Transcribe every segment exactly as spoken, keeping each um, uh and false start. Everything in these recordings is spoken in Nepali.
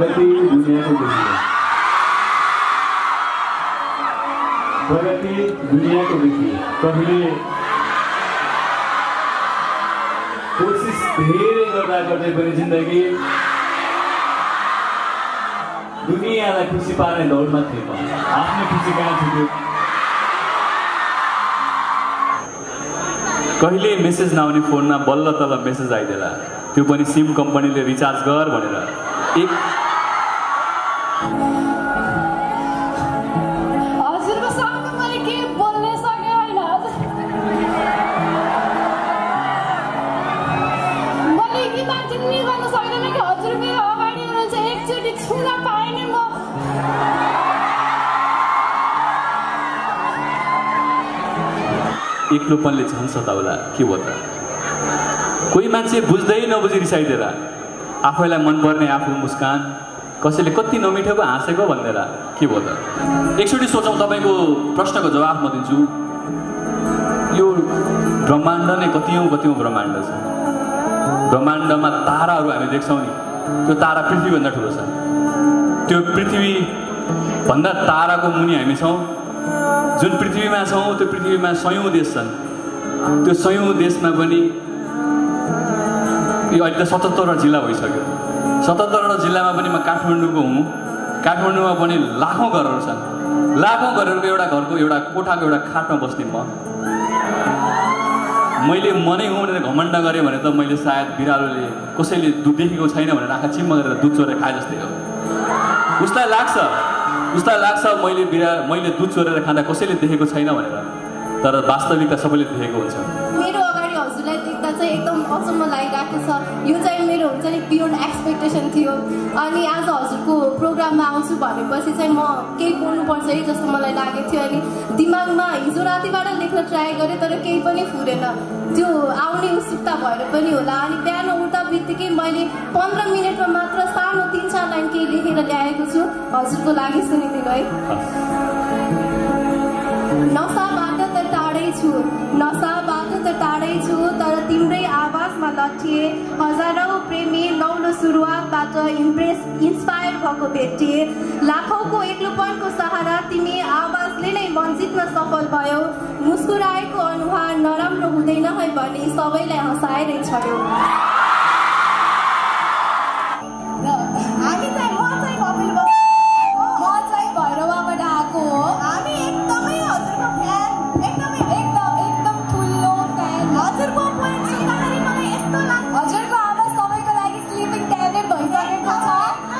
प्रगति दुनियाको देखियो प्रगति दुनियाको देखियो कहिले कोसिस धेरै गर्दा गर्दै पनि जिन्दगी दुनियाँलाई खुसी पार्ने दौडमा थिए म आफ्नो खुसी कहाँ छुट्यो कहिले मेसेज नआउने फोनमा बल्ल तल मेसेज आइदेला त्यो पनि सिम कम्पनीले रिचार्ज गर भनेर एक हजुरको सामु मैले के बोल्ने सके हैन मैले के मान्छे नि गर्न सक्दैन कि हजुर मेरो अगाडि हुनुहुन्छ एकचोटि छुन पाएँ नि म एक्लोपनले झन् सताउला के हो त कोही मान्छे बुझ्दै नबुझी रिसाइदिएर आफैलाई मनपर्ने आफ्नो मुस्कान कसैले कति नमिठोको हाँसेको भनेर के भयो त एकचोटि सोचौँ तपाईँको प्रश्नको जवाफ म दिन्छु यो ब्रह्माण्ड नै कतिौँ कतिौँ ब्रह्माण्ड छ ब्रह्माण्डमा ताराहरू हामी देख्छौँ नि त्यो तारा पृथ्वीभन्दा ठुलो छ त्यो पृथ्वीभन्दा ताराको मुनि हामी छौँ जुन पृथ्वीमा छौँ त्यो पृथ्वीमा सयौँ देश छन् त्यो सयौँ देशमा पनि यो अहिले त सतहत्तरवटा जिल्ला भइसक्यो सतहत्तरवटा जिल्लामा पनि म काठमाडौँको हुँ काठमाडौँमा पनि लाखौँ घरहरू छन् लाखौँ घरहरूको एउटा घरको एउटा कोठाको एउटा खाटमा बस्ने म मैले मनै हुँ भनेर घमण्ड गरेँ भने त मैले सायद बिरालोले कसैले दुध देखेको छैन भनेर आँखा चिम्म गरेर दुध चोरेर खाए जस्तै हो उसलाई लाग्छ उसलाई लाग्छ मैले बिरा मैले दुध चोरेर खाँदा कसैले देखेको छैन भनेर तर वास्तविकता सबैले देखेको हुन्छ मेरो अगाडि हजुरलाई देख्दा चाहिँ एकदम अचम्म लागिरहेको छ यो चाहिँ मेरो हुन्छ नि बियोन्ड एक्सपेक्टेसन थियो अनि आज हजुरको प्रोग्राममा आउँछु भनेपछि चाहिँ म केही बोल्नुपर्छ है जस्तो मलाई लागेको थियो अनि दिमागमा हिजो रातिबाट लेख्न ट्राई गरेँ तर केही पनि फुरेन त्यो आउने उत्सुकता भएर पनि होला अनि बिहान उठ्दा बित्तिकै मैले पन्ध्र मिनटमा मात्र सानो तिन चार लाइन केही लेखेर ल्याएको छु हजुरको लागि सुनिदिनु है नसाबाट त टाढै छु नसाबाट त टाढै छु तर तिम्रै आवाजमा लट्ठिए हजारौँ प्रेमी नौलो सुरुवातबाट इम्प्रेस इन्सपायर भएको भेटिए लाखौँको एक्लोपनको सहारा तिमी आवाजले नै मन जित्न सफल भयो मुस्कुराएको अनुहार नराम्रो हुँदैन है भनी सबैलाई हँसाएरै छड्यो हामी चाहिँ म चाहिँ कपिल म चाहिँ भैरवाबाट आएको हो हामी एकदमै हजुरको फ्यान एकदमै एकदम एकदम ठुलो फ्यान हजुरको पोइन्ट सुन्दाखेरि मलाई यस्तो लाग्छ हजुरको आवाज सबैको लागि स्लिपिङ ट्याब्लेट भइसकेको छ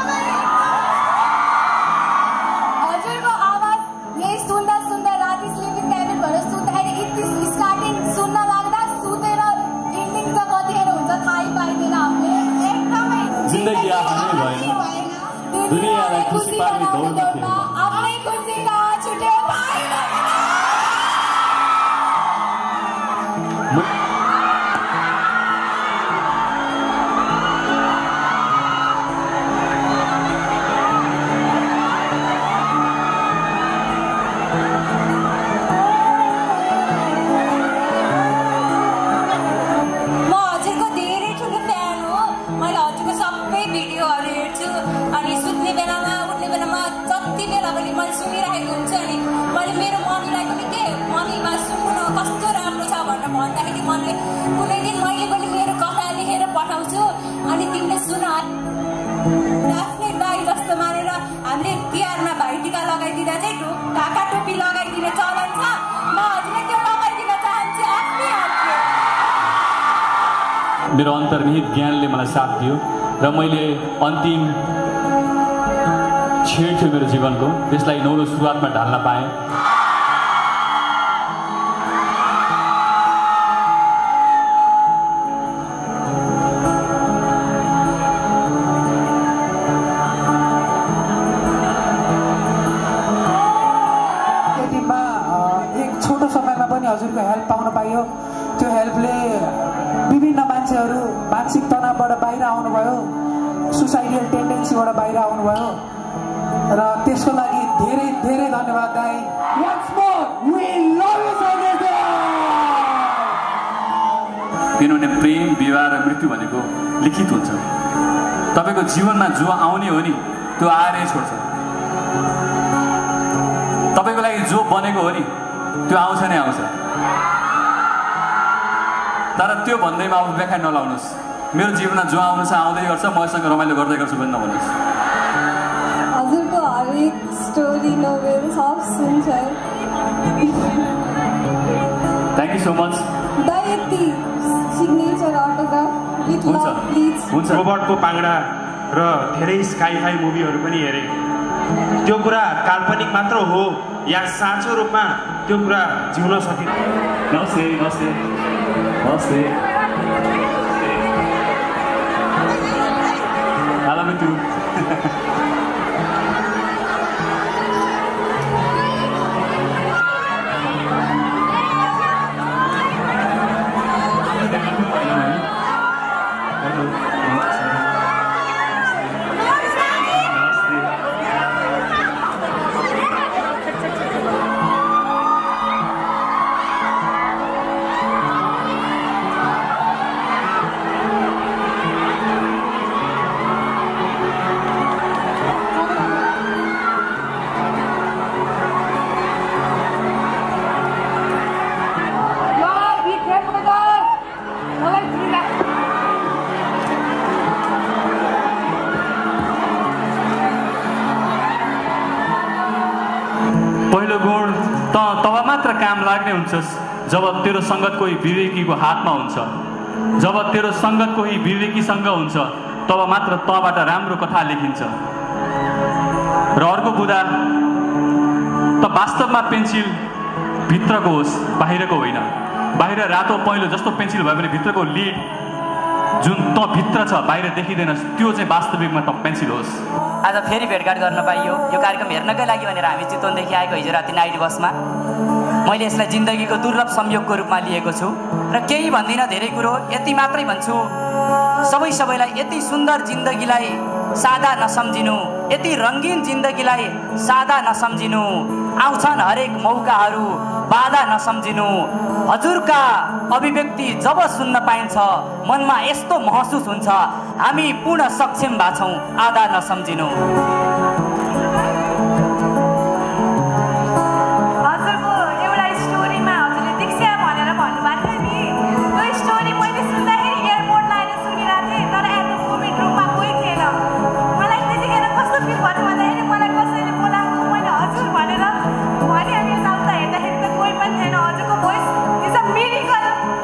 हजुरको आवाज यही सुन्दा सुन्दा राति स्लिपिङ ट्याब्लेट भएर सुत्दाखेरि यति स्टार्टिङ सुन्न लाग्दा सुतेर इन्डिङ त कतिखेर हुन्छ थाहै पाइँदैन हामीले एकदमै जिन्दगी आफ्नै भएन दुनियाँलाई खुसी पार्ने दौडमा थिए आफ्नै खुसी कहाँ छुट्यो भन्दाखेरि मनले कुनै दिन मैले पनि मेरो कथा लेखेर पठाउँछु अनि तिमीले सुन आफ्नै दाइ जस्तो मानेर हामीले तिहारमा भाइटिका लगाइदिँदा चाहिँ ढाका टोपी लगाइदिने चलन छ म हजुरलाई त्यो लगाइदिन चाहन्छु आफ्नै हातले मेरो अन्तर्निहित ज्ञानले मलाई साथ दियो र मैले अन्तिम छेड थियो मेरो जीवनको त्यसलाई नौलो सुरुवातमा ढाल्न पाएँ हजुरको हेल्प पाउन पाइयो त्यो हेल्पले विभिन्न मान्छेहरू मानसिक तनावबाट बाहिर आउनुभयो सुसाइडियल टेन्डेन्सीबाट बाहिर आउनुभयो र त्यसको लागि धेरै धेरै धन्यवाद दाइ once more we love you so किनभने प्रेम विवाह र मृत्यु भनेको लिखित हुन्छ तपाईँको जीवनमा जो आउने हो नि त्यो आएरै छोड्छ। तपाईँको लागि जो बनेको हो नि त्यो आउँछ नै आउँछ। तर त्यो भन्दैमा अब व्याख्या नलाउनुहोस्। मेरो जीवनमा जो आउनु छ आउँदै गर्छ, मसँग रमाइलो गर्दै गर्छु पनि नभन्नुहोस्। हजुरको हरेक स्टोरी नोभेल सब सुन्छ। Thank you so much. दाइती signature autograph with love please. हुन्छ। रोबर्टको पाङ्ग्रा र धेरै स्काइफाई मुभीहरू पनि हेरेँ। त्यो कुरा काल्पनिक मात्र हो या साँचो रूपमा त्यो कुरा जिउन सकिन्छ? नमस्ते नमस्ते नमस्ते। हेलो मित्रु। पहिलो गुण त तब मात्र काम लाग्ने हुन्छस् जब तेरो सङ्गत कोही विवेकीको हातमा हुन्छ। जब तेरो सङ्गत कोही विवेकीसँग हुन्छ तब मात्र तबाट राम्रो कथा लेखिन्छ। र अर्को बुदा त वास्तवमा पेन्सिल भित्रको होस् बाहिरको होइन। बाहिर रातो पहेँलो जस्तो पेन्सिल भयो भने भित्रको लिड जुन त भित्र छ बाहिर देखिँदैन त्यो चाहिँ वास्तविकमा त पेन्सिल होस्। आज फेरि भेटघाट गर्न पाइयो। यो कार्यक्रम हेर्नकै लागि भनेर हामी चितवनदेखि आएको हिजो राति नाइट बसमा। मैले यसलाई जिन्दगीको दुर्लभ संयोगको रूपमा लिएको छु र केही भन्दिनँ, धेरै कुरो यति मात्रै भन्छु। सबै सबैलाई यति सुन्दर जिन्दगीलाई सादा नसम्झिनु, यति रङ्गीन जिन्दगीलाई सादा नसम्झिनु। आउँछन् हरेक मौकाहरू बाधा नसम्झिनु। हजुरका अभिव्यक्ति जब सुन्न पाइन्छ मनमा यस्तो महसुस हुन्छ हामी पूर्ण सक्षम भएका छौँ, आधा नसम्झिनु। हजुरको एउटा स्टोरीमा हजुरले दीक्षा भनेर भन्नुभएको थियो नि, त्यो स्टोरी मैले सुन्दाखेरि एयरपोर्ट लाएर सुनिरहेको थिएँ, तर एट कोभिड रुममा कोही थिएन। मलाई त्यतिखेर कस्तो फिल भयो भन्दाखेरि मलाई कसैले बोलाएको मैले हजुर भनेर भने अनि यताउता हेर्दाखेरि त कोही पनि थिएन। हजुरको भोइस इज अ मिरेकल।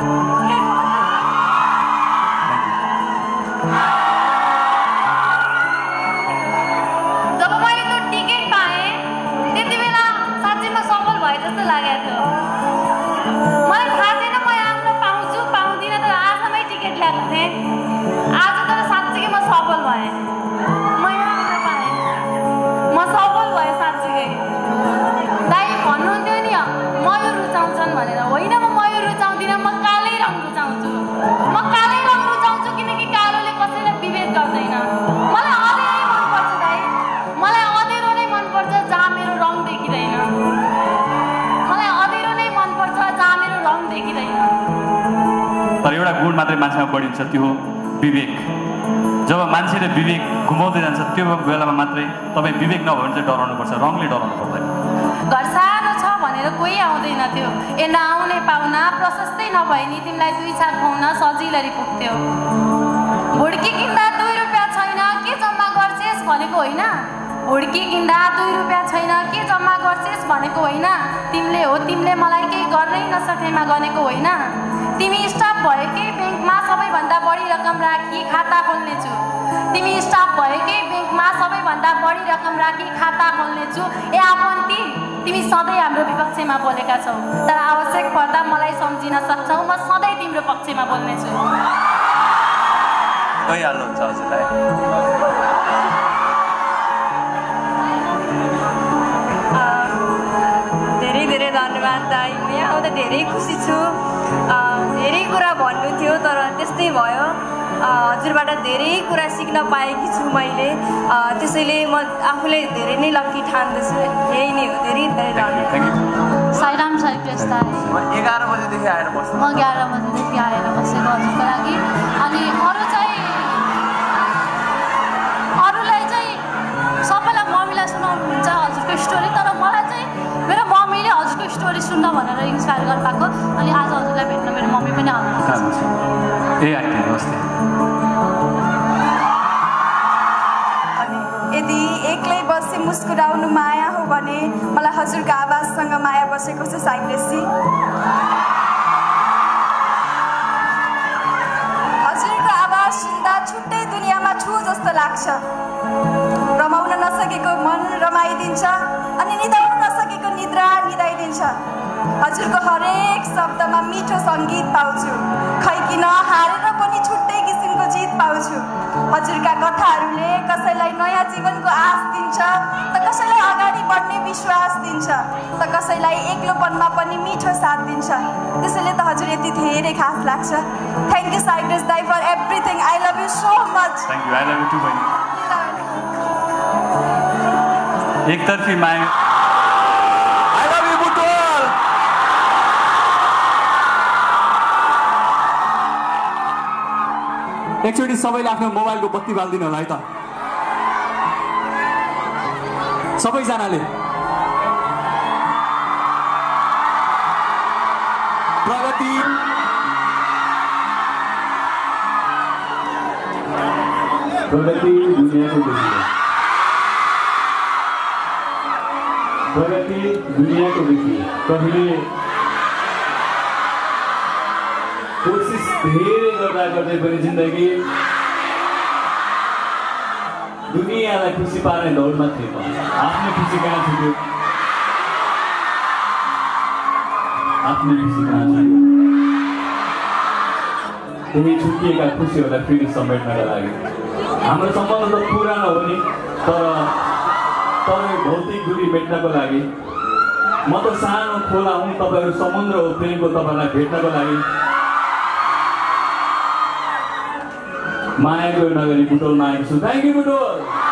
जब मैले त्यो टिकट पाएँ त्यति बेला साँच्चै म सफल भए जस्तो लागेको थियो। मलाई थाहा थिएन म आफ्नो पाउँछु पाउँदिनँ, तर आजमै टिकट ल्याएको थिएँ। आज तर साँच्चीकै म सफल भएँ। म यहाँ पाएँ, म सफल भएँ साँच्चीकै। दाइ भन्नुहुन्थ्यो नि मयूर रुचाउँछन् भनेर, होइन म मयूर रुचाउँदिनँ, म कालै रङ रुचाउँछु। म कालै रङ रुचाउँछु किनकि कालोले कसैलाई विभेद गर्दैन। मलाई अँधेरै मनपर्छ दाइ, मलाई अँधेरो नै मनपर्छ जहाँ मेरो रङ देखिँदैन। मलाई अँधेरो नै मनपर्छ जहाँ मेरो रङ देखिँदैन। तर एउटा गुण मात्रै मान्छेमा बढिन्छ, त्यो हो विवेक। जब मान्छेले विवेक घुमाउँदै जान्छ त्यो बेलामा मात्रै तपाईँ विवेक नभयो भने चाहिँ डराउनुपर्छ, रङले डराउनु पर्दैन। घर सानो छ भनेर कोही आउँदैन थियो। ए नआउने पाहुना प्रशस्तै नभए नि तिमीलाई दुई छाक खुवाउन सजिलरी पुग्थ्यो। हुड्की किन्दा दुई रुपियाँ छैन के जम्मा गर्छेस् भनेको होइन। हुड्की किन्दा दुई रुपियाँ छैन के जम्मा गर्छेस् भनेको होइन। तिमीले हो तिमीले मलाई केही गर्नै नसकेमा गनेको होइन। तिमी स्टाफ भएकै ब्याङ्कमा सबैभन्दा बढी रकम राखी खाता खोल्नेछु। तिमी स्टाफ भएकै ब्याङ्कमा सबैभन्दा बढी रकम राखी खाता खोल्नेछु। ए आपन्ती तिमी सधैँ हाम्रो विपक्षमा बोलेका छौ, तर आवश्यक पर्दा मलाई सम्झिन सक्छौ। म सधैँ तिम्रो पक्षमा बोल्नेछु। गइहाल्नुहुन्छ हजुरलाई। धेरै धेरै धन्यवाद दाइ। म यहाँ आउँदा धेरै खुसी छु। धेरै कुरा भन्नु थियो तर त्यस्तै भयो। हजुरबाट धेरै कुरा सिक्न पाएकी छु मैले। त्यसैले म आफूले धेरै नै लक्की ठान्दछु। यही नै हो। धेरै धेरै धन्यवाद। साईराम साईकृष्ण दाइ। एघार बजेदेखि आएर बस्छु। म एघार बजेदेखि आएर बसेको हजुरको लागि। अनि अरू चाहिँ ए आन्टी नमस्ते। अनि यदि एक्लै बसी मुस्कुराउनु माया हो भने मलाई हजुरको आवाजसँग माया बसेको छ साइक्लेसी। हजुरको आवाज सुन्दा छुट्टै दुनियाँमा छु जस्तो लाग्छ। रमाउन नसकेको मन रमाइदिन्छ अनि निदाउन नसकेको निद्रा निदाइदिन्छ। हजुरको हरेक शब्दमा मिठो सङ्गीत पाउँछु। खै किन हारेर पनि छुट्टै किसिमको जित पाउँछु। हजुरका कथाहरूले कसैलाई नयाँ जीवनको आश दिन्छ त कसैलाई अगाडि बढ्ने विश्वास दिन्छ त कसैलाई एक्लोपनमा पनि मिठो साथ दिन्छ। त्यसैले त हजुर यति धेरै खास लाग्छ। थ्याङ्क यू साइक्रेस दाइ for everything. I love you so much. Thank you. I love you too बहिनी। एकतर्फी माया। I love you Butwal. एकचोटि सबैले आफ्नो मोबाइलको बत्ती बाल्दिनु होला है त सबैजनाले। प्रगति प्रगति दुनियाँको देखियो। प्रगति दुनियाँको देखियो। कहिले कोसिस धेरै गर्दा गर्दै पनि जिन्दगी दुनियाँलाई खुसी पार्ने दौडमा थिए। आफ्नो खुसी कहाँ छुट्यो? आफ्नो खुसी कहाँ छुट्यो? त्यही छुट्टिएका खुसीहरूलाई फेरि समेट्नका लागि हाम्रो सम्बन्ध त पुरानो हो नि, तर तपाईँ भौतिक दूरी मेट्नको लागि म त सानो खोला हुँ, तपाईँहरू समुद्र हो प्रेमको। तपाईँलाई भेट्नको लागि मायाको नगरी बुटोलमा आएको छु। Thank you Butwal.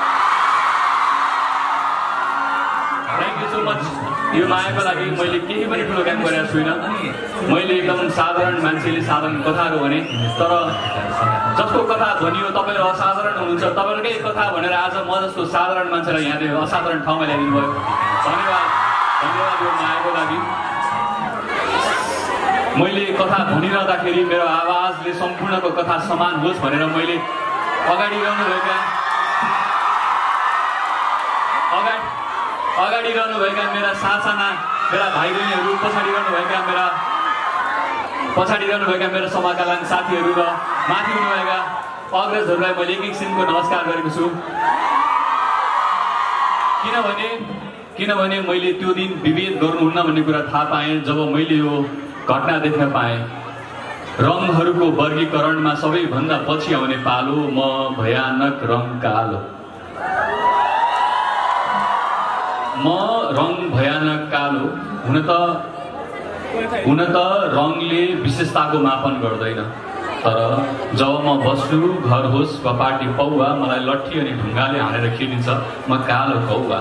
Thank you so much. यो मायाको लागि मैले केही पनि ठुलो काम गरेको छुइनँ। मैले एकदम साधारण मान्छेले साधारण कथाहरू भने, तर जसको कथा भनियो तपाईँहरू असाधारण हुनुहुन्छ। तपाईँहरूकै कथा भनेर आज म जस्तो साधारण मान्छेलाई यहाँले असाधारण ठाउँमा ल्याइदिनु भयो। धन्यवाद। धन्यवाद यो मायाको लागि। मैले कथा भनिरहँदाखेरि मेरो आवाजले सम्पूर्णको कथा समान होस् भनेर मैले अगाडि रहनुभएका अगाडि अगाडि रहनुभएका मेरा सासाना मेरा भाइ बहिनीहरू, पछाडि रहनुभएका मेरा पछाडि रहनुभएका मेरो समकालीन साथीहरू र माथि हुनुभएका अग्रजहरूलाई मैले एक एकछिनको नमस्कार गरेको छु। किनभने किनभने मैले त्यो दिन विभेद गर्नुहुन्न भन्ने कुरा थाहा पाएँ जब मैले यो घटना देख्न पाएँ। रङहरूको वर्गीकरणमा सबैभन्दा पछि आउने पालो म भयानक रङ कालो। म रङ भयानक कालो। हुन त हुन त रङले विशेषताको मापन गर्दैन, तर जब म बस्छु घर होस् वा पार्टी पौवा मलाई लट्ठी अनि ढुङ्गाले हानेर खेलिन्छ म कालो कौवा।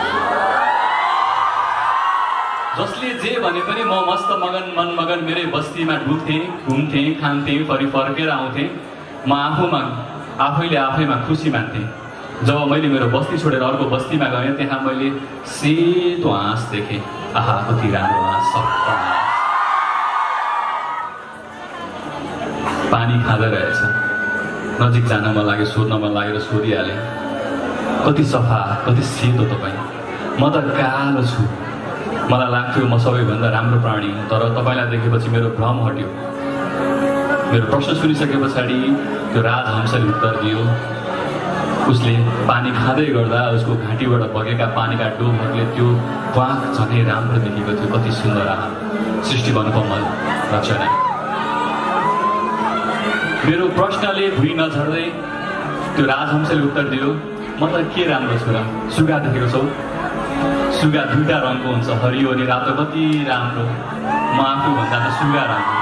जसले जे भने पनि म मस्त मगन मन मगन मेरै बस्तीमा डुब्थेँ, घुम्थेँ, खान्थेँ, फरि फर्केर आउँथेँ। म आफूमा आफैले आफैमा खुसी मान्थेँ। जब मैले मेरो बस्ती छोडेर अर्को बस्तीमा गएँ त्यहाँ मैले सेतो हाँस देखेँ। आहा कति राम्रो हाँस, सफा पानी खाँदै रहेछ। नजिक जान मन लाग्यो, सोध्न मन लागेर सोधिहालेँ, कति सफा कति सेतो तपाईँ? म त कालो छु। मलाई लाग्थ्यो म सबैभन्दा राम्रो प्राणी हुँ, तर तपाईँलाई देखेपछि मेरो भ्रम हट्यो। मेरो प्रश्न सुनिसके पछाडि त्यो राजहंसले उत्तर दियो। उसले पानी खाँदै गर्दा उसको घाँटीबाट बगेका पानीका डोबहरूले त्यो प्वाख झनै राम्रो देखेको थियो। कति सुन्दर आहा, सृष्टि अनुपमल रचना। मेरो प्रश्नले भुइँ नझर्दै त्यो राजहंसले उत्तर दियो, म त के राम्रो छु र? सुगा देखेको छौ? सुगा दुईटा रङको हुन्छ, हरियो अनि रातो। कति राम्रो। म आफूभन्दा त सुगा राम्रो।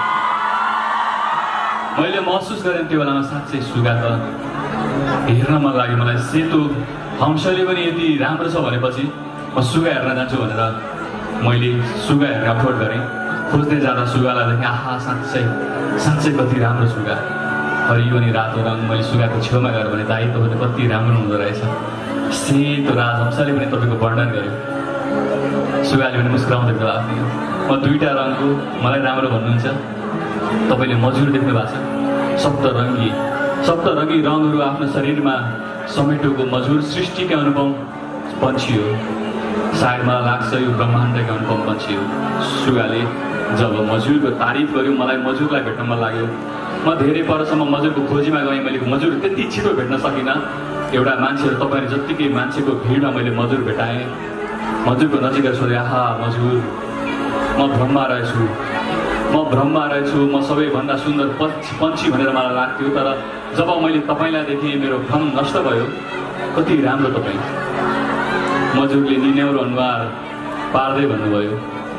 मैले महसुस गरेँ त्यो बेलामा साँच्चै सुगा त हेर्न मन लाग्यो मलाई। सेतो हंसले पनि यति राम्रो छ भनेपछि म सुगा हेर्न जान्छु भनेर मैले सुगा हेर्न अफोर्ड गरेँ। खोज्दै जाँदा सुगालाई देखेँ। आहा साँच्चै साँच्चै कति राम्रो सुगा, हरियो अनि रातो रङ। मैले सुगाको छेउमा गएर भने दाइ तपाईँ कति राम्रो हुँदो रहेछ। सेतो राजहंसले पनि तपाईँको वर्णन गर्यो। सुगाले पनि मुस्कुराउँदै बेला आफ्नो म दुईवटा रङको मलाई राम्रो भन्नुहुन्छ। तपाईँले मजुर देख्नु भएको छ? सप्तरङ्गी सप्तरङ्गी रङहरू आफ्नो शरीरमा समेटेको मजुर सृष्टिकै अनुपम पंक्षी हो। सायद मलाई लाग्छ यो ब्रह्माण्डकै अनुपम पंक्षी हो। सुगाले जब मजुरको तारिफ गर्यो मलाई मजुरलाई भेट्न मन लाग्यो। म धेरै परसम्म मजुरको खोजीमा गएँ, मैले मजुर त्यति छिटो भेट्न सकिनँ। एउटा मान्छेहरू तपाईँहरू जत्तिकै मान्छेको भिडमा मैले मजुर भेटाएँ। मजुरको नजिक सोधेँ, आहा मजुर म भ्रममा रहेछु, म भ्रममा रहेछु, म सबैभन्दा सुन्दर पंक्षी भनेर मलाई लाग्थ्यो। तर जब मैले तपाईँलाई देखेँ मेरो भ्रम नष्ट भयो। कति राम्रो तपाईँ। मजुरले निन्याउरो अनुहार पार्दै भन्नुभयो,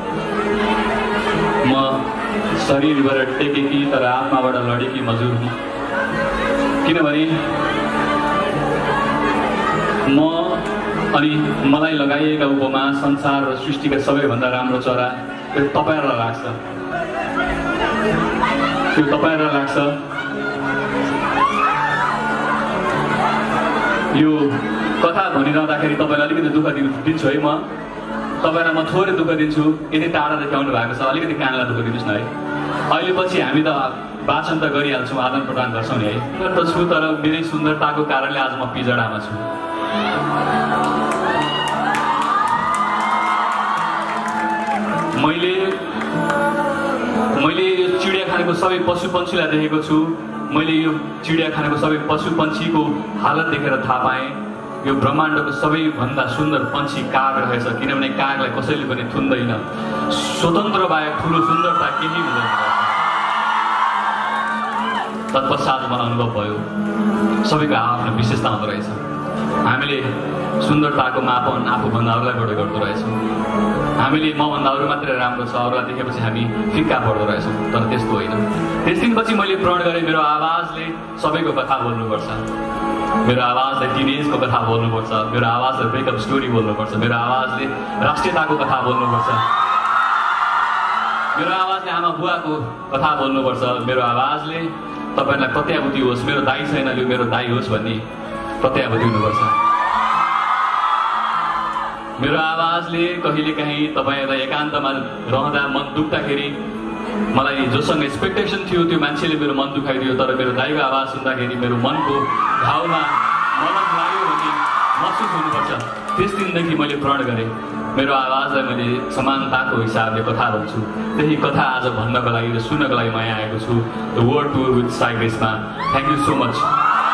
म शरीरबाट टेकेकी तर आत्माबाट लडेकी मजुर हुँ। किनभने म अनि मलाई लगाइएका उपमा संसार र सृष्टिका सबैभन्दा राम्रो चरा त्यो तपाईँहरूलाई लाग्छ, त्यो तपाईँहरूलाई लाग्छ। यो कथा भनिरहँदाखेरि तपाईँलाई अलिकति दुःख दिनु दिन्छु है। म तपाईँलाई म थोरै दुःख दिन्छु। यदि टाढादेखि आउनु भएको छ अलिकति कानलाई दुःख दिनुहोस् न है। अहिले पछि हामी त वाचन त गरिहाल्छौँ, आदान प्रदान गर्छौँ नि है। त छु तर मेरै सुन्दरताको कारणले आज म पिजडामा छु। मैले मैले यो चिडियाखानाको सबै पशु पन्छीलाई देखेको छु। मैले यो चिडियाखानाको सबै पशु पन्छीको हालत देखेर थाहा पाएँ यो ब्रह्माण्डको सबैभन्दा सुन्दर पन्छी काग रहेछ। किनभने कागलाई कसैले पनि थुन्दैन। स्वतन्त्र बाहेक ठुलो सुन्दरता केही हुँदैन। तत्पश्चात मलाई अनुभव भयो सबैको आफ्नो विशेषता हुँदो रहेछ। हामीले सुन्दरताको मापन आफूभन्दा अरूलाई बढी गर्दो रहेछौँ। हामीले मभन्दा अरू मात्रै राम्रो छ, अरूलाई देखेपछि हामी फिक्का पर्दो रहेछौँ। तर त्यस्तो होइन। त्यस दिनपछि मैले प्रण गरेँ मेरो आवाजले सबैको कथा बोल्नुपर्छ। मेरो आवाजले टिनेजको कथा बोल्नुपर्छ। मेरो आवाजले ब्रेकअप स्टोरी बोल्नुपर्छ। मेरो आवाजले राष्ट्रियताको कथा बोल्नुपर्छ। मेरो आवाजले आमा बुवाको कथा बोल्नुपर्छ। मेरो आवाजले तपाईँहरूलाई प्रत्याभूति होस्, मेरो दाइ छैन यो मेरो दाइ होस् भन्ने प्रत्याभूति हुनुपर्छ। मेरो आवाजले कहिलेकाहीँ तपाईँहरूलाई एकान्तमा रहँदा मन दुख्दाखेरि मलाई जोसँग एक्सपेक्टेसन थियो त्यो मान्छेले मेरो मन दुखाइदियो। तर मेरो दाइको आवाज सुन्दाखेरि मेरो मनको घाउमा मलम लाग्यो भन्ने महसुस हुनुपर्छ। त्यस दिनदेखि मैले प्रण गरेँ मेरो आवाजलाई मैले समानताको हिसाबले कथा भन्छु। त्यही कथा आज भन्नको लागि र सुन्नको लागि म यहाँ आएको छु द वर्ल्ड टुर विथ साई ग्रेसमा। Thank you so much.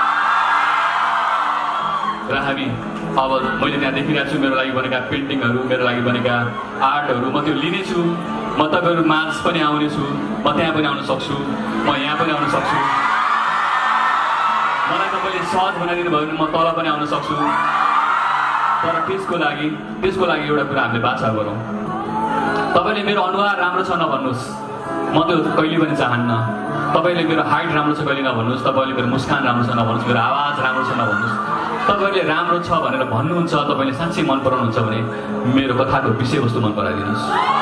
र हामी अब मैले त्यहाँ देखिरहेको छु मेरो लागि बनेका पेन्टिङहरू, मेरो लागि बनेका आर्टहरू म त्यो लिनेछु। म तपाईँहरू माझ पनि आउनेछु। म त्यहाँ पनि आउन सक्छु, म यहाँ पनि आउन सक्छु। मलाई तपाईँले सहज बनाइदिनु भयो भने म तल पनि आउन सक्छु। तर त्यसको लागि त्यसको लागि एउटा कुरा हामीले बाछा गरौँ। तपाईँले मेरो अनुहार राम्रो छ नभन्नुहोस्, म त्यो कहिले पनि चाहन्न। तपाईँले मेरो हाइट राम्रो छ कहिले नभन्नुहोस्, तपाईँले मेरो मुस्कान राम्रो छ नभन्नुहोस्, मेरो आवाज राम्रो छ नभन्नुहोस्। तपाईँले राम्रो छ भनेर भन्नुहुन्छ, तपाईँले साँच्चै मन पराउनुहुन्छ भने मेरो कथाको विषयवस्तु मन पराइदिनुहोस्।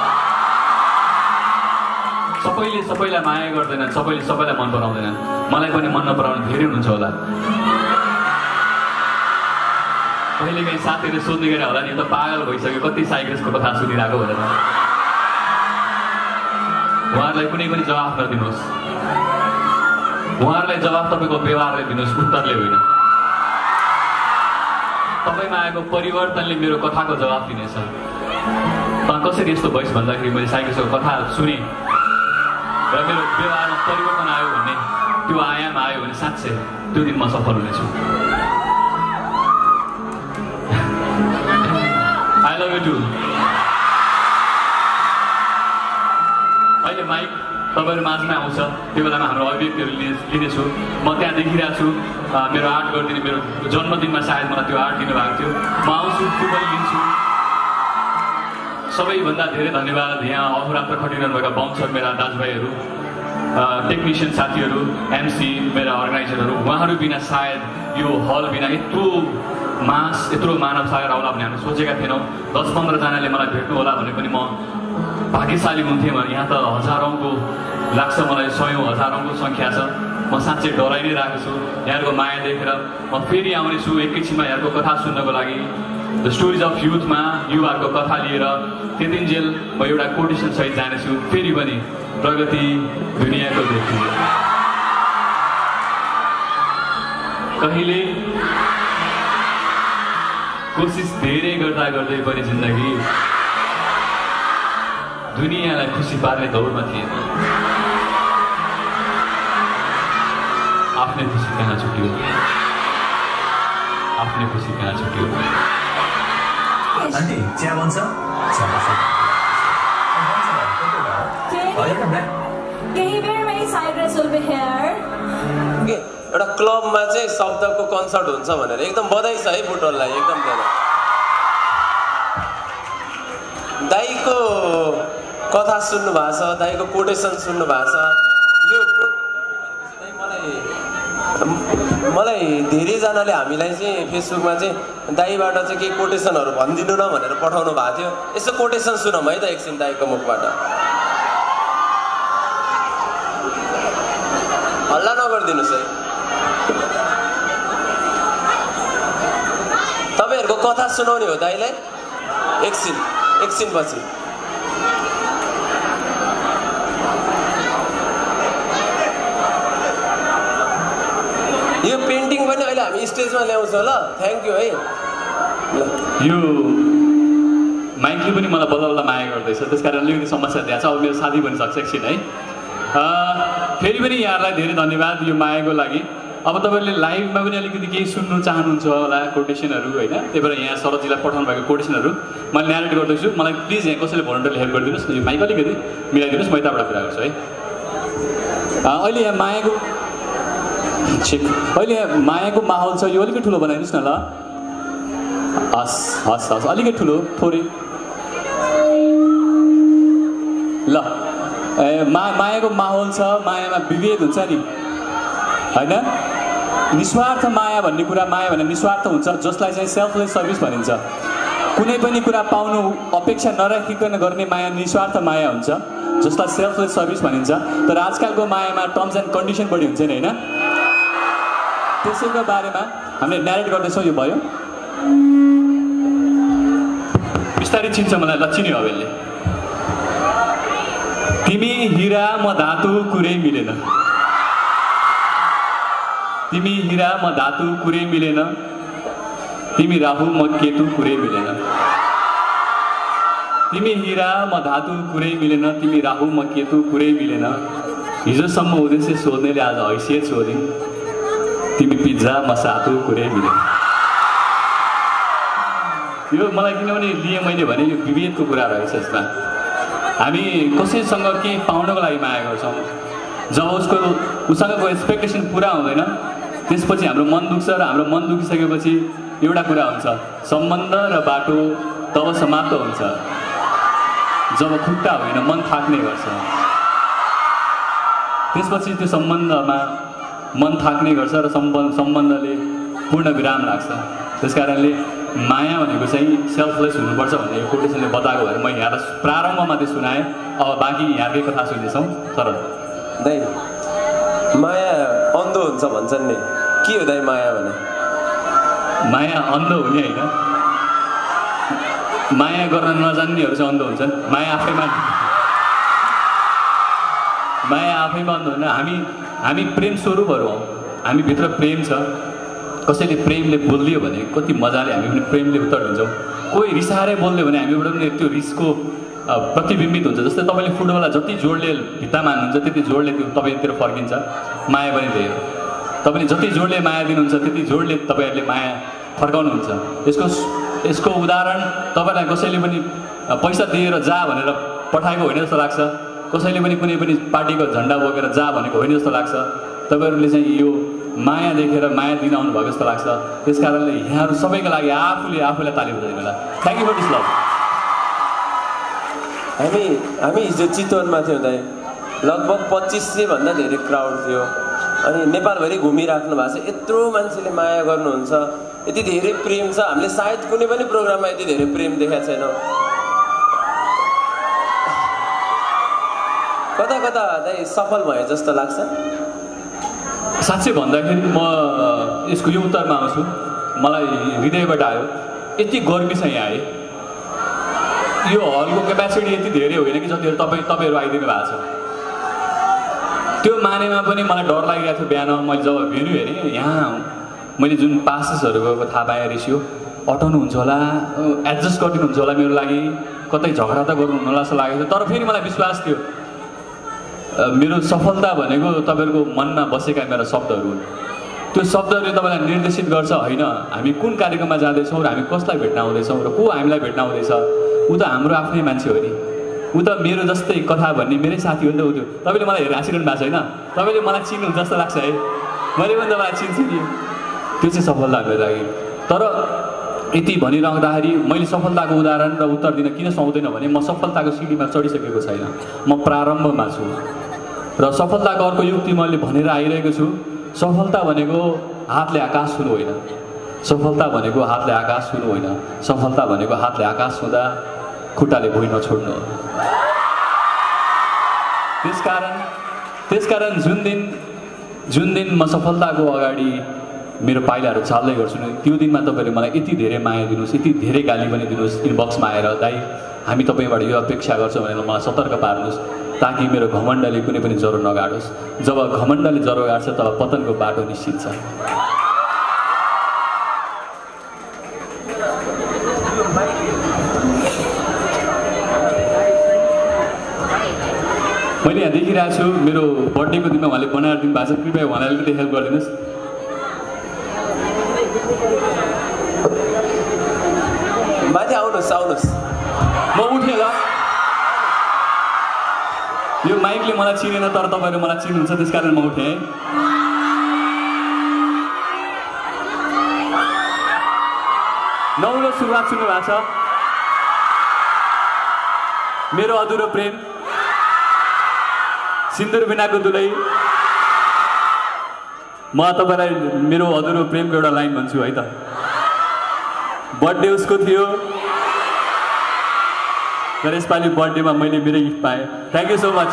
सबैले सबैलाई माया गर्दैनन्, सबैले सबैलाई मन पराउँदैनन्। मलाई पनि मन नपराउने धेरै हुनुहुन्छ होला। कहिलेकाहीँ साथीहरूले सोध्ने गरे होला नि त पागल भइसक्यो कति साइग्रेसको कथा सुनिरहेको भनेर। उहाँहरूलाई कुनै पनि जवाफ नदिनुहोस्। उहाँहरूलाई जवाफ तपाईँको व्यवहारले दिनुहोस्, उत्तरले होइन। तपाईँमा आएको परिवर्तनले मेरो कथाको जवाफ दिनेछ। त कसरी यस्तो भइस् भन्दाखेरि मैले साइग्रेसको कथा सुने र मेरो व्यवहारमा परिवर्तन आयो भने, त्यो आयाम आयो भने साँच्चै त्यो दिन म सफल हुनेछु। I love you too. अहिले माइक तपाईँहरू माझमा आउँछ, त्यो बेलामा हाम्रो अभिव्यक्तिहरू लिनेछु। म त्यहाँ देखिरहेको छु मेरो आर्ट गरिदिने, मेरो जन्मदिनमा सायद मलाई त्यो आर्ट दिनुभएको थियो। म आउँछु, त्यो पनि लिन्छु। सबैभन्दा धेरै धन्यवाद यहाँ अहोरात्र खटिरहनु भएका वंशर मेरा दाजुभाइहरू, टेक्निसियन साथीहरू, एमसी मेरा अर्गनाइजरहरू। उहाँहरू बिना सायद यो हल बिना यत्रो मास यत्रो मानव सागर आउला भन्ने हामीले सोचेका थिएनौँ। दस पन्ध्रजनाले मलाई भेट्नु होला भने पनि म भाग्यशाली हुन्थेँ। यहाँ त हजारौँको लाग्छ, मलाई सयौँ हजारौँको सङ्ख्या छ। म साँच्चै डराइ नै रहेको छु यहाँहरूको माया देखेर। म फेरि आउनेछु एकैछिनमा यहाँको कथा सुन्नको लागि। द स्टोरिज अफ युथमा युवाहरूको कथा लिएर त्यतिन्जेल म एउटा कोटेसन सहित जानेछु। फेरि पनि प्रगति दुनियाँको देखि। कहिले कोसिस धेरै गर्दा गर्दै पनि जिन्दगी दुनियाँलाई खुसी पार्ने दौडमा थिएन। आफ्नै खुसी कहाँ छुट्यो, आफ्नै खुसी कहाँ छुट्यो। आन्टी चिया बन्छ? केही बेरमै साइड्रेस विल बी हियर। एउटा क्लबमा चाहिँ शब्दको कन्सर्ट हुन्छ भनेर एकदम बधाई छ है बुटोललाई, एकदम धेरै। दाईको कथा सुन्नु भएको छ, दाईको कोटेसन सुन्नु भएको छ। यो मलाई मलाई धेरैजनाले हामीलाई चाहिँ फेसबुकमा चाहिँ दाईबाट चाहिँ केही कोटेसनहरू भनिदिनु न भनेर पठाउनु भएको थियो। यसो कोटेसन सुनौँ है त एकछिन दाईको मुखबाट। हल्ला नगरिदिनुहोस् है। तपाईँहरूको कथा सुनाउने हो दाईलाई? एकछिन एकछिन पछि। यो पेन्टिङ पनि अहिले हामी स्टेजमा ल्याउँछौँ ल। थ्याङ्क यू है। यो माइकले पनि मलाई बल्ल बल्ल माया गर्दैछ, त्यस कारणले यो समस्या त्यहाँ छ। अब मेरो साथी बनिसक्छ एकछिन है। फेरि पनि यहाँहरूलाई धेरै धन्यवाद यो मायाको लागि। अब तपाईँहरूले लाइभमा पनि अलिकति केही सुन्नु चाहनुहुन्छ होला कोटेसनहरू होइन, त्यही भएर यहाँ शरदजीलाई पठाउनु भएको कोटेसनहरू मैले न्यारेट गर्दैछु। मलाई प्लिज यहाँ कसैले भोलिन्टियरले हेल्प गरिदिनुहोस् न, यो माइक अलिकति मिलाइदिनुहोस्, म यताबाट कुरा गर्छु है। अहिले यहाँ मायाको ठिक अहिले यहाँ मायाको माहौल छ, यो अलिकति ठुलो बनाइदिनुहोस् न ल। हस् हस् हस् अलिकति ठुलो थोरै ल। ए मा मायाको माहौल छ, मायामा विभेद हुन्छ नि होइन। निस्वार्थ माया भन्ने कुरा, माया भने निस्वार्थ हुन्छ, जसलाई चाहिँ सेल्फलेस सर्भिस भनिन्छ। कुनै पनि कुरा पाउनु अपेक्षा नराखिकन गर्ने माया निस्वार्थ माया हुन्छ, जसलाई सेल्फलेस सर्भिस भनिन्छ। तर आजकलको मायामा टर्म्स एन्ड कन्डिसन बढी हुन्छ नि होइन। त्यसैको बारेमा हामीले न्यारेट गर्दैछौँ। यो भयो बिस्तारै चिन्छ मलाई, ल चिन्यो अब यसले। तिमी हिरा म धातु कुरै मिलेन, तिमी हिरा म धातु कुरै मिलेन, तिमी राहु म केतु कुरै मिलेन। तिमी हिरा म धातु कुरै मिलेन, तिमी राहु म केतु कुरै मिलेन। हिजोसम्म उद्देश्य सोध्नेले आज हैसियत सोधिन्, तिमी पिज्जा म सातु कुरै मिलेन। यो मलाई किनभने लिए मैले भने यो विभेदको कुरा रहेछ। यसमा हामी कसैसँग केही पाउनको लागि माया गर्छौँ, जब उसको उसँगको एक्सपेक्टेसन पुरा हुँदैन त्यसपछि हाम्रो मन दुख्छ, र हाम्रो मन दुखिसकेपछि एउटा कुरा हुन्छ, सम्बन्ध र बाटो तब समाप्त हुन्छ जब खुट्टा होइन मन थाक्ने गर्छ। त्यसपछि त्यो सम्बन्धमा मन थाक्ने गर्छ र सम्बन्ध सम्बन्धले पूर्ण विराम लाग्छ। त्यस कारणले माया भनेको चाहिँ सेल्फलेस हुनुपर्छ भन्ने यो कोटेसनले बताएको भएर म यहाँलाई प्रारम्भमा त्यो सुनाएँ। अब बाँकी यहाँकै कथा सुन्दैछौँ। शरद दाइ, माया अन्धो हुन्छ भन्छन् नि, के हो दाइ माया भने? माया अन्धो हुने होइन, माया गर्न नजान्नेहरू चाहिँ अन्धो हुन्छन्। माया आफैमा माया आफैमा अन्धो हुन्न। हामी हामी प्रेम स्वरूपहरू हौँ, हामीभित्र प्रेम छ। कसैले प्रेमले बोलिदियो भने कति मजाले हामी पनि प्रेमले उत्तर दिन्छौँ। कोही रिसाएरै बोल्यो भने हामीबाट पनि त्यो रिसको प्रतिबिम्बित हुन्छ। जस्तै तपाईँले फुटबललाई जति जोडले भित्ता मान्नुहुन्छ त्यति जोडले त्यो तपाईँतिर फर्किन्छ। माया पनि त्यही हो, तपाईँले जति जोडले माया दिनुहुन्छ त्यति जोडले तपाईँहरूले माया फर्काउनुहुन्छ। यसको यसको उदाहरण तपाईँलाई कसैले पनि पैसा दिएर जा भनेर पठाएको होइन जस्तो लाग्छ, कसैले पनि कुनै पनि पार्टीको झन्डा बोकेर जा भनेको होइन जस्तो लाग्छ। तपाईँहरूले चाहिँ यो माया देखेर माया दिन आउनु भएको जस्तो लाग्छ। त्यस कारणले यहाँहरू सबैको लागि आफूले आफूलाई ताली बजाइदिनु होला। Thank you for this love. हामी हामी हिजो चितवनमा थियौँ दाइ, लगभग पच्चिस सयभन्दा धेरै क्राउड थियो। अनि नेपालभरि घुमिराख्नु भएको छ। यत्रो मान्छेले माया गर्नुहुन्छ, यति धेरै प्रेम छ। हामीले सायद कुनै पनि प्रोग्राममा यति धेरै प्रेम देखाएको छैनौँ। कता कता दाइ सफल भयो जस्तो लाग्छ? साँच्चै भन्दाखेरि म यसको यो उत्तरमा आउँछु, मलाई हृदयबाट आयो। यति गर्मी छ यहाँ है, यो हलको क्यापेसिटी यति धेरै होइन कि जतिहरू तपाईँ तपाईँहरू आइदिनु भएको छ। त्यो मानेमा पनि मलाई डर लागिरहेको थियो। बिहान मैले जब भेन्यु हेरेँ यहाँ मैले जुन पासेसहरू गएको थाहा पाएँ रेसियो अटाउनुहुन्छ होला, एडजस्ट गरिदिनुहुन्छ होला मेरो लागि, कतै झगडा त गर्नुहुन्न होला जस्तो लागेको थियो। तर फेरि मलाई विश्वास थियो मेरो सफलता भनेको तपाईँहरूको मनमा बसेका मेरा शब्दहरू हुन्। त्यो शब्दहरूले तपाईँलाई निर्देशित गर्छ होइन हामी कुन कार्यक्रममा जाँदैछौँ र हामी कसलाई भेट्न आउँदैछौँ र को हामीलाई भेट्न आउँदैछ। ऊ त हाम्रो आफ्नै मान्छे हो नि, ऊ त मेरो जस्तै कथा भन्ने मेरै साथी हो नि त। ऊ त्यो तपाईँले मलाई हेरेर हाँसिरहनु भएको छैन, तपाईँले मलाई चिन्नुहुन्छ जस्तो लाग्छ है, मैले पनि तपाईँलाई चिन्छु नि। त्यो चाहिँ सफलता मेरो लागि। तर यति भनिरहँदाखेरि मैले सफलताको उदाहरण र उत्तर दिन किन सुहाउँदैन भने म सफलताको सिँढीमा चढिसकेको छैन, म प्रारम्भमा छु। र सफलताको अर्को युक्ति मैले भनेर आइरहेको छु, सफलता भनेको हातले आकाश छुनु होइन, सफलता भनेको हातले आकाश छुनु होइन, सफलता भनेको हातले आकाश छुँदा खुट्टाले भुइँ नछोड्नु हो। त्यसकारण त्यसकारण जुन दिन जुन दिन म सफलताको अगाडि मेरो पाइलाहरू चाल्दै गर्छु नि त्यो दिनमा तपाईँले मलाई यति धेरै माया दिनुहोस्, यति धेरै गाली पनि दिनुहोस् इनबक्समा आएर, दाइ हामी तपाईँबाट यो अपेक्षा गर्छौँ भनेर मलाई सतर्क पार्नुहोस् ताकि मेरो घमण्डले कुनै पनि ज्वरो नगाडोस्। जब घमण्डले ज्वरो गाड्छ तब पतनको बाटो निश्चित छ। मैले यहाँ देखिरहेको छु मेरो बर्थडेको दिनमा उहाँले बनाएर दिनुभएको छ, कृपया उहाँलाई अलिकति हेल्प गरिदिनुहोस्। माथि आउनुहोस् आउनुहोस् म उठेँ ल। यो माइकले मलाई चिनेन तर तपाईँहरू मलाई चिन्नुहुन्छ त्यसकारण म उठेँ है। नौलो सुरुवात सुन्नु भएको छ मेरो अधुरो प्रेम सिन्दुर बिनाको दुलै। म तपाईँलाई मेरो अधुरो प्रेमको एउटा लाइन भन्छु है त। बर्थडे उसको थियो तर यसपालि बर्थडेमा मैले मेरो गिफ्ट पाएँ। Thank you so much.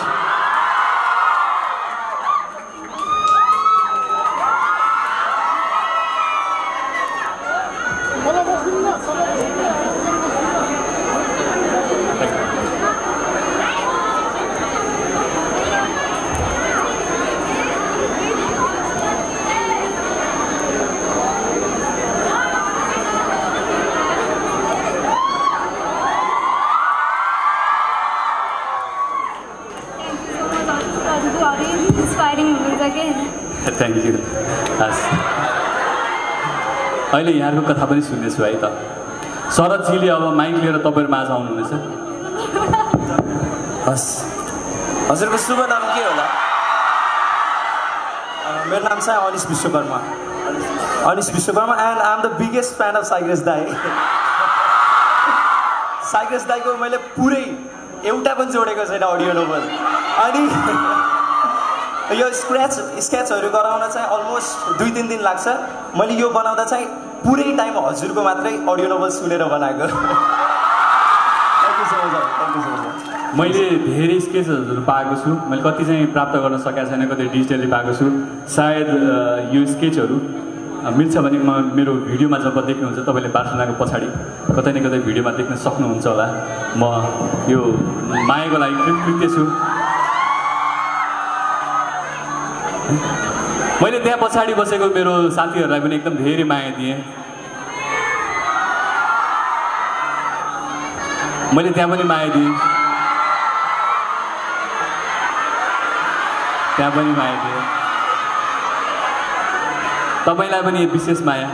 Thank you. हस् अहिले यहाँको कथा पनि सुन्नेछु है त। शरदजीले अब माइक लिएर तपाईँहरू माझ आउनुहुनेछ। हस् हजुरको शुभ नाम के होला? मेरो नाम चाहिँ Anish Bishwakarma. Anish Bishwakarma and I am the biggest fan of Saigrace दाई। साइग्रेस दाईको मैले पुरै एउटा पनि जोडेको छैन अडियो नोभल। अनि यो स्क्र्याच स्केचहरू गराउन चाहिँ अलमोस्ट दुई तिन दिन लाग्छ। मैले यो बनाउँदा चाहिँ पुरै टाइम हजुरको मात्रै अडियो नोभल सुनेर बनाएको। Thank you so much thank you so much. मैले धेरै स्केचहरू पाएको छु, मैले कति चाहिँ प्राप्त गर्न सकेको छैन, कति डिजिटली पाएको छु। सायद यो स्केचहरू मिल्छ भने म मेरो भिडियोमा जब देख्नुहुन्छ तपाईँले बार्सलोनाको पछाडि कतै न कतै भिडियोमा देख्न सक्नुहुन्छ होला। म यो मायाको लागि कृतज्ञ छु। मैले त्यहाँ पछाडि बसेको मेरो साथीहरूलाई पनि एकदम धेरै माया दिएँ। मैले त्यहाँ पनि माया दिएँ, त्यहाँ पनि माया दिएँ। तपाईँलाई पनि विशेष माया।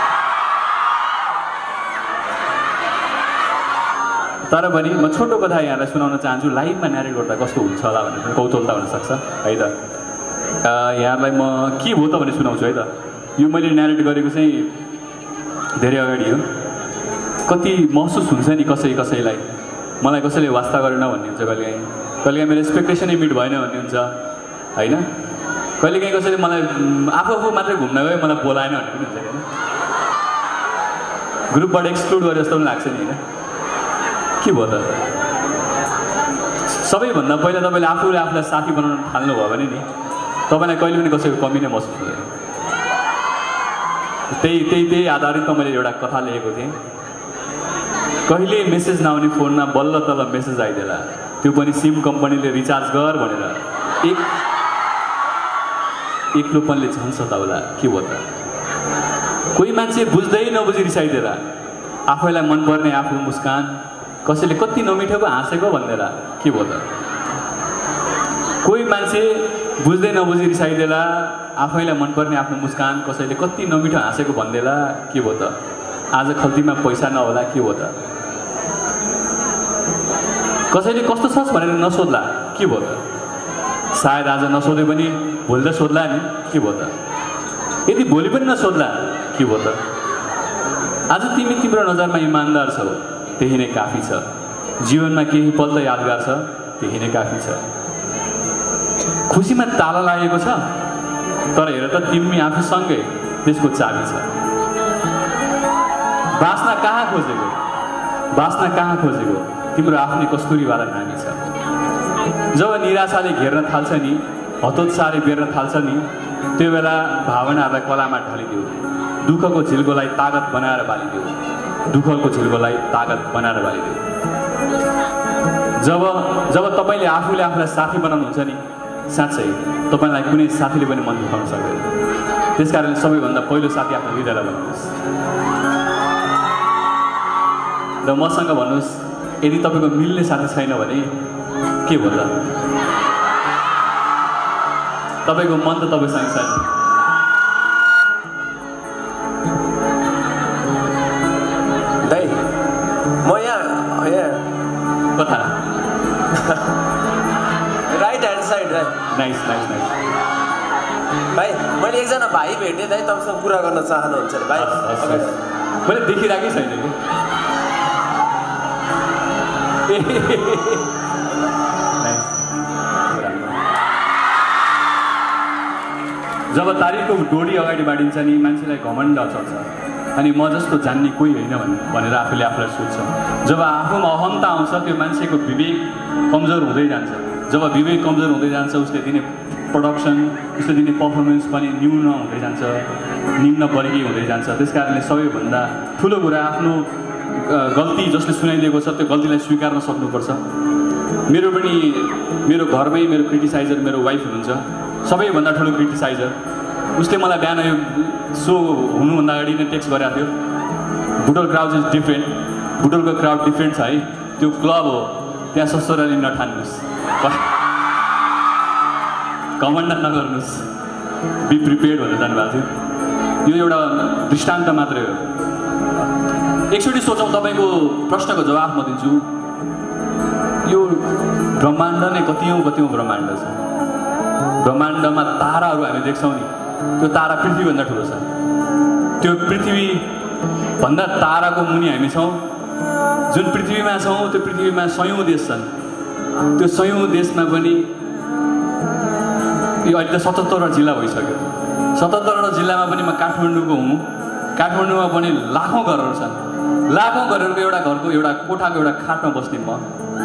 तर पनि म छोटो कथा यहाँलाई सुनाउन चाहन्छु। लाइभमा न्यारेट गर्दा कस्तो हुन्छ होला भनेर कौतूहलता हुनसक्छ है त। यहाँलाई म के हो त भने सुनाउँछु है त। यो मैले न्यारेट गरेको चाहिँ धेरै अगाडि हो। कति महसुस हुन्छ नि कसै कसैलाई, मलाई कसैले वास्ता गरेन भन्ने हुन्छ, कहिलेकाहीँ कहिलेकाहीँ मेरो एक्सपेक्टेसनै मिट भएन भन्ने हुन्छ होइन। कहिलेकाहीँ कसैले मलाई आफू आफू मात्रै घुम्न गयो मलाई बोलाएन भन्ने पनि हुन्छ होइन। ग्रुपबाट एक्सक्लुड गरे जस्तो पनि लाग्छ नि होइन। के भयो त? सबैभन्दा पहिला तपाईँले आफूले आफूलाई साथी बनाउन थाल्नुभयो भने नि तपाईँलाई कहिले पनि कसैको कमी नै महसुस हुँदैन। त्यही त्यही त्यही आधारितमा मैले एउटा कथा लेखेको थिएँ। कहिले मेसेज नआउने फोनमा बल्ल तल मेसेज आइदिएला, त्यो पनि सिम कम्पनीले रिचार्ज गर भनेर। एक एक्लोपनले झन् सताउला। के भयो त? कोही मान्छे बुझ्दै नबुझी रिसाइदिएर आफैलाई मनपर्ने आफ्नो मुस्कान कसैले कति नमिठोको हाँसेको भन्देला के भयो त? कोही मान्छे बुझ्दै नबुझी रिसाइदेला आफैलाई मनपर्ने आफ्नो मुस्कान कसैले कति नमिठो हाँसेको भन्देला के भयो त? आज खल्तीमा पैसा नहोला के भयो त? कसैले कस्तो छस् भनेर नसोध्ला के भयो त? सायद आज नसोधे पनि भोलि त सोध्ला नि के भयो त? यदि भोलि पनि नसोध्ला के भयो त? आज तिमी तिम्रो नजरमा इमान्दार छौ त्यही नै काफी छ। जीवनमा केही पल त यादगार छ त्यही नै काफी छ। खुसीमा ताला लागेको छ तर हेर त तिमी आफूसँगै त्यसको चाबी छ। बाँच्न कहाँ खोजेको बाँच्न कहाँ खोजेको तिम्रो आफ्नै कस्तुरीवाला नानी छ। जब निराशाले घेर्न थाल्छ नि हतोत्साहले बेर्न थाल्छ नि त्यो बेला भावनाहरूलाई कलामा ढालिदियो। दुःखको झिल्कोलाई तागत बनाएर बालिदियो। दुःखको झिल्कोलाई तागत बनाएर बालिदियो। जब जब तपाईँले आफूले आफूलाई साथी बनाउनुहुन्छ नि साँच्चै तपाईँलाई कुनै साथीले पनि मन दुखाउन सक्दैन। त्यसकारण सबैभन्दा पहिलो साथी आफ्नो हृदयलाई बनाउनुहोस्। र मसँग भन्नुहोस् यदि तपाईँको मिल्ने साथी छैन भने के भयो त? तपाईँको मन त तपाईँसँग छैन। दाइ म यहाँ यहाँ कथा राइट ह्यान्ड साइड है। नाइस नाइस नाइस भाइ मैले एकजना भाइ भेटेँ दाइ तपाईँसँग कुरा गर्न चाहनुहुन्छ अरे भाइ? मैले देखिरहेकै छैन कि जब तारिखको डोरी अगाडि बाँडिन्छ नि मान्छेलाई घमण्ड चल्छ अनि म जस्तो जान्ने कोही होइन भनेर आफूले आफूलाई सोध्छ। जब आफूमा अहमता आउँछ त्यो मान्छेको विवेक कमजोर हुँदै जान्छ। जब विवेक कमजोर हुँदै जान्छ उसले दिने प्रोडक्सन उसले दिने पर्फर्मेन्स पनि न्यून हुँदै जान्छ निम्न वर्गीय हुँदै जान्छ। त्यस कारणले सबैभन्दा ठुलो कुरा आफ्नो गल्ती जसले सुनाइदिएको छ त्यो गल्तीलाई स्वीकार्न सक्नुपर्छ। मेरो पनि मेरो घरमै मेरो क्रिटिसाइजर मेरो वाइफ हुनुहुन्छ सबैभन्दा ठुलो क्रिटिसाइजर। उसले मलाई बिहान यो सो हुनुभन्दा अगाडि नै टेक्स्ट गरेको थियो बुटोल क्राउड इज डिफ्रेन्ट। बुटोलको क्राउड डिफ्रेन्ट छ है त्यो क्लब हो त्यहाँ ससुराली नठान्नुहोस् घमण्ड नगर्नुहोस् बी प्रिपेयर्ड भनेर जानुभएको थियो। यो एउटा दृष्टान्त मात्रै हो। एकचोटि सोचौँ तपाईँको प्रश्नको जवाफ म दिन्छु। यो ब्रह्माण्ड नै कतिौँ कतिौँ ब्रह्माण्ड छ। ब्रह्माण्डमा ताराहरू हामी देख्छौँ नि त्यो तारा पृथ्वीभन्दा ठुलो छ। त्यो पृथ्वीभन्दा ताराको मुनि हामी छौँ। जुन पृथ्वीमा छौँ त्यो पृथ्वीमा सयौँ देश छन्। त्यो सयौँ देशमा पनि यो अहिले त सतहत्तरवटा जिल्ला भइसक्यो। सतहत्तरवटा जिल्लामा पनि म काठमाडौँको हुँ। काठमाडौँमा पनि लाखौँ घरहरू छन्। लाखौँ घरहरूको एउटा घरको एउटा कोठाको एउटा खाटमा बस्ने म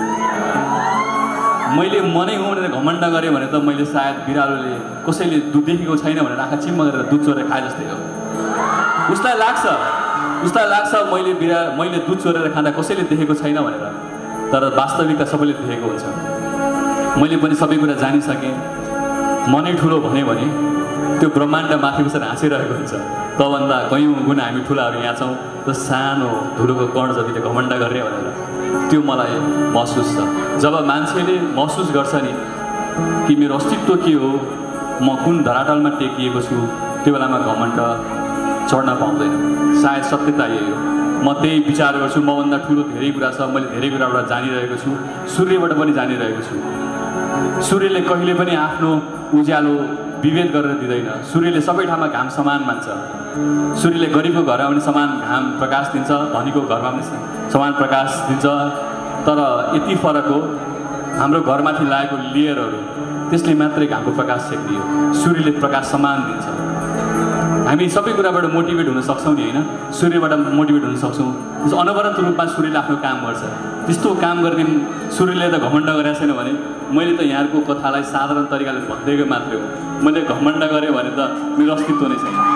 मैले मनै हो भनेर घमण्ड गरेँ भने त मैले सायद बिरालोले कसैले दुध देखेको छैन भनेर आँखा चिम्म गरेर दुध चोरेर खाए जस्तै हो। उसलाई लाग्छ उसलाई लाग्छ मैले बिरा मैले दुध चोरेर खाँदा कसैले देखेको छैन भनेर। तर वास्तविकता सबैले देखेको हुन्छ। मैले पनि सबै कुरा जानिसकेँ। मनै ठुलो भने भने त्यो ब्रह्माण्ड माथि बसेर हाँसिरहेको हुन्छ। तभन्दा कयौँ गुणा हामी ठुलाहरू यहाँ छौँ त्यो सानो धुलोको कण जतिले घमण्ड गर्ने भनेर त्यो मलाई महसुस छ। जब मान्छेले महसुस गर्छ नि कि मेरो अस्तित्व के हो म कुन धरातलमा टेकिएको छु त्यो बेलामा घमण्ड चढ्न पाउँदैन। सायद सत्यता यही हो। म त्यही विचार गर्छु। मभन्दा ठुलो धेरै कुरा छ। मैले धेरै कुराबाट जानिरहेको छु। सूर्यबाट पनि जानिरहेको छु। सूर्यले कहिले पनि आफ्नो उज्यालो विभेद गरेर दिँदैन। सूर्यले सबै ठाउँमा घाम समान मान्छ। सूर्यले गरिबको घरमा पनि समान घाम प्रकाश दिन्छ धनीको घरमा पनि समान प्रकाश दिन्छ। तर यति फरक हो हाम्रो घरमाथि लागेको लेयरहरू त्यसले मात्रै घामको प्रकाश सेक्दियो। सूर्यले प्रकाश समान दिन्छ। हामी सबै कुराबाट मोटिभेट हुन सक्छौँ नि होइन? सूर्यबाट मोटिभेट हुन सक्छौँ। त्यस अनवरत रूपमा सूर्यले आफ्नो काम गर्छ। त्यस्तो काम गर्ने सूर्यले त घमण्ड गरेको छैन भने मैले त यहाँको कथालाई साधारण तरिकाले भनिदिएको मात्रै हो। मैले घमण्ड गरेँ भने त मेरो अस्तित्व नै छैन।